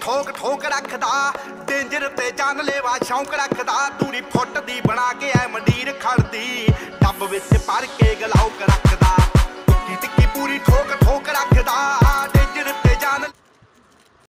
ठोक ठोक रखदा, डेंजर ते जानलेवा शौक रखदा। दूरी फुट दी बना के ऐ मंडीर खड़दी, डब विच भर के गलाउक रख